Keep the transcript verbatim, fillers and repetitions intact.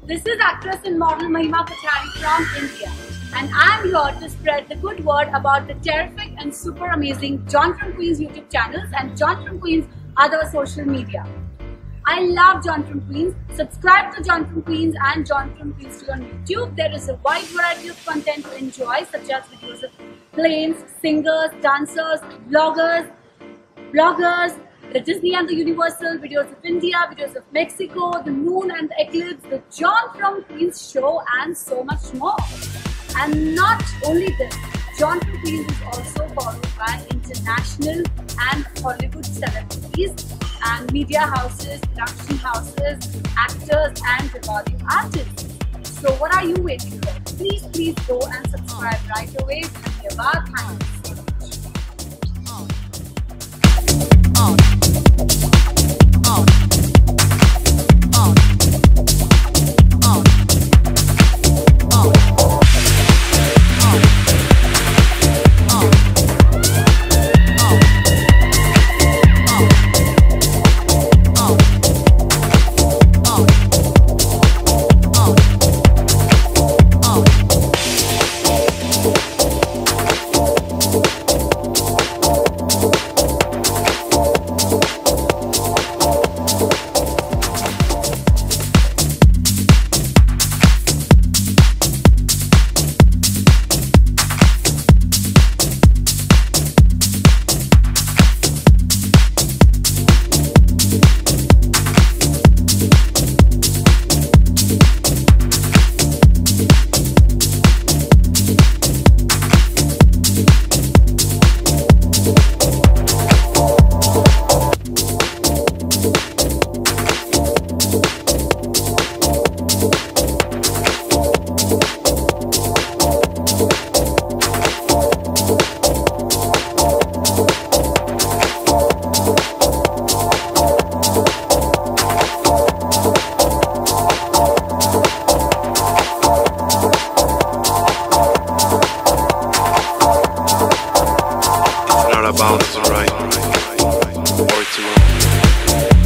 This is actress and model Mahima Pachari from India, and I'm here to spread the good word about the terrific and super amazing John from Queens YouTube channels and John from Queens other social media. I love John from Queens. Subscribe to John from Queens and John from Queens on YouTube. There is a wide variety of content to enjoy, such as videos of planes, singers, dancers, vloggers, bloggers, the Disney and the Universal, videos of India, videos of Mexico, the moon and the eclipse, the John from Queens show, and so much more. And not only this, John from Queens is also followed by international and Hollywood celebrities and media houses, production houses, actors and recording artists. So what are you waiting for? Please, please go and subscribe right away. Dhanyavad. Thank you so much. About to right or to wrong.